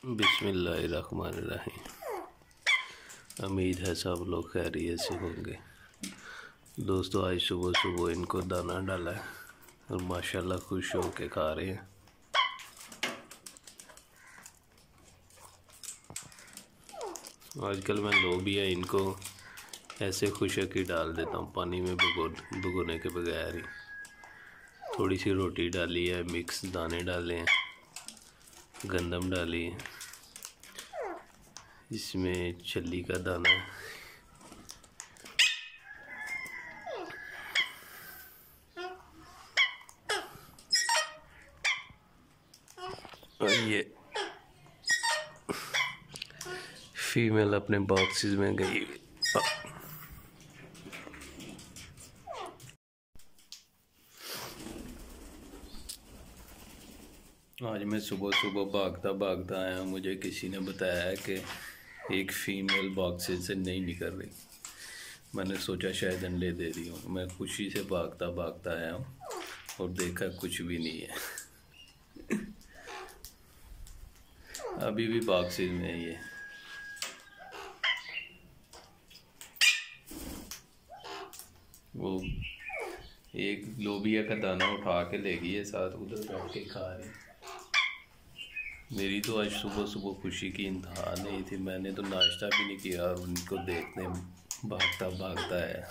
बिस्मिल्लाहिर्रहमानिर्रहीम। उम्मीद है सब लोग खैरियत से होंगे। दोस्तों, आज सुबह सुबह इनको दाना डाला है और माशाल्लाह खुश हो के खा रहे हैं। आजकल मैं लोबिया इनको ऐसे खुश की डाल देता हूँ, पानी में भिगोने के बगैर ही। थोड़ी सी रोटी डाली है, मिक्स दाने डाले हैं, गंदम डाली है, इसमें छल्ली का दाना है, और ये फीमेल अपने बॉक्सेस में गई हुई। आज मैं सुबह सुबह भागता भागता आया। मुझे किसी ने बताया है कि एक फ़ीमेल बॉक्सेस से नहीं निकल रही। मैंने सोचा शायद अंडे दे रही हूँ। मैं खुशी से भागता भागता आया हूँ और देखा कुछ भी नहीं है। अभी भी बॉक्सेस में ये वो एक लोबिया का दाना उठा के ले गई है, साथ उधर बैठ के खा रही। मेरी तो आज सुबह सुबह खुशी की इंतहा नहीं थी। मैंने तो नाश्ता भी नहीं किया और उनको देखने भागता भागता है।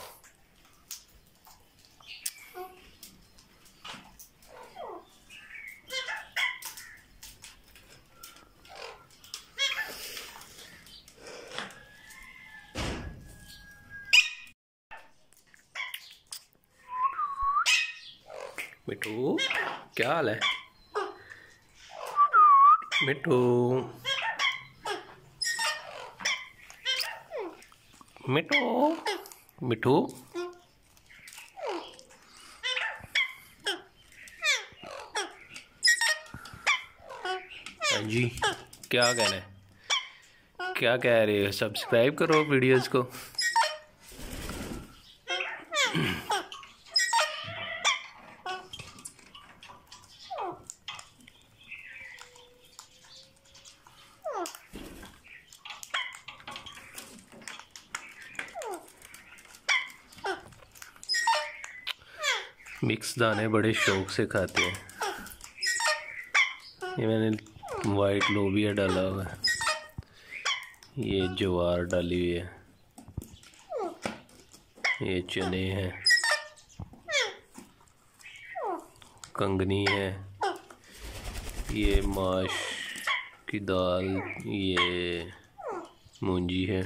मिठू, क्या हाल है? मिठू, मिठू, मिठू, हाँ जी, क्या कहना है? क्या कह रहे हो? सब्सक्राइब करो वीडियोस को। मिक्स दाने बड़े शौक से खाते हैं। ये मैंने वाइट लोबिया डाला हुआ है, ये ज्वार डाली हुई है, ये चने हैं, कंगनी है, ये माश की दाल, ये मूंजी है।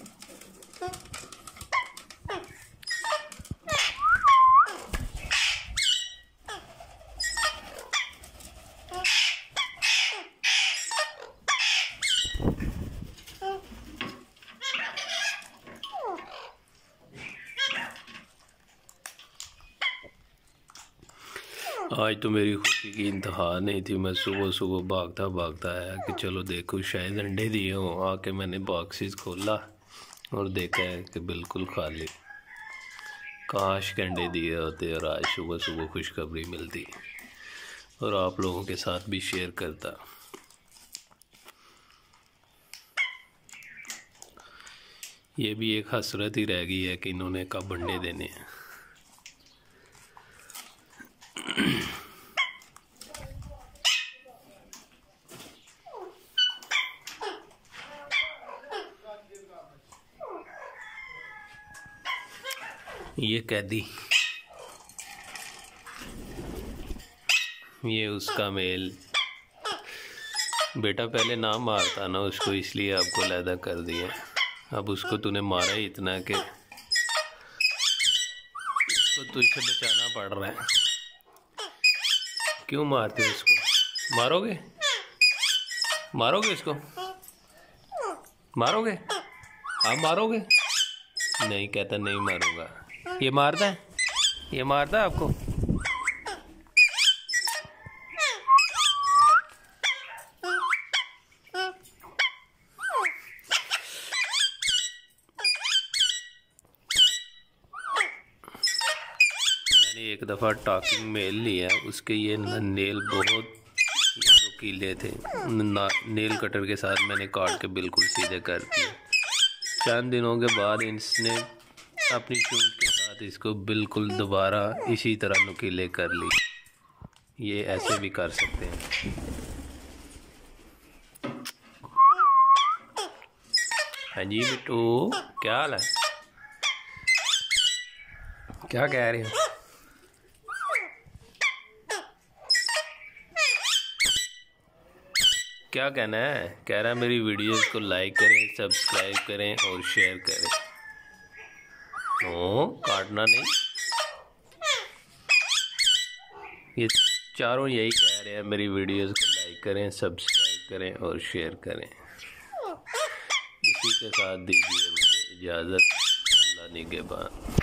आज तो मेरी खुशी की इंतहा नहीं थी। मैं सुबह सुबह भागता भागता आया कि चलो देखो शायद अंडे दिए हों। आके मैंने बॉक्सेस खोला और देखा है कि बिल्कुल खाली। काश के अंडे दिए होते और आज सुबह सुबह खुशखबरी मिलती और आप लोगों के साथ भी शेयर करता। ये भी एक हसरत ही रह गई है कि इन्होंने कब अंडे देने हैं। ये कैदी, ये उसका मेल। बेटा पहले ना मारता ना उसको, इसलिए आपको अलहदा कर दिया। अब उसको तूने मारा ही इतना कि उसको तुझसे बचाना पड़ रहा है। क्यों मारते हो इसको? मारोगे? मारोगे इसको? मारोगे? आप मारोगे? नहीं, कहता नहीं मारूंगा। ये मारता है? ये मारता है आपको? मैंने एक दफ़ा टॉकिंग मेल लिया, उसके ये नेल बहुत नुकीले थे, नेल कटर के साथ मैंने काट के बिल्कुल सीधे कर दिए। चंद दिनों के बाद इसने अपनी चोट के साथ इसको बिल्कुल दोबारा इसी तरह नुकीले कर ली। ये ऐसे भी कर सकते हैं। हाँ जी बिट्टू, क्या हाल है? क्या कह रहे हो? क्या कहना है? कह रहा है मेरी वीडियोस को लाइक करें, सब्सक्राइब करें और शेयर करें। ओ, काटना नहीं। ये चारों यही कह रहे हैं, मेरी वीडियोस को लाइक करें, सब्सक्राइब करें और शेयर करें। इसी के साथ दीजिए मुझे इजाज़त। अल्लाह निगहबान।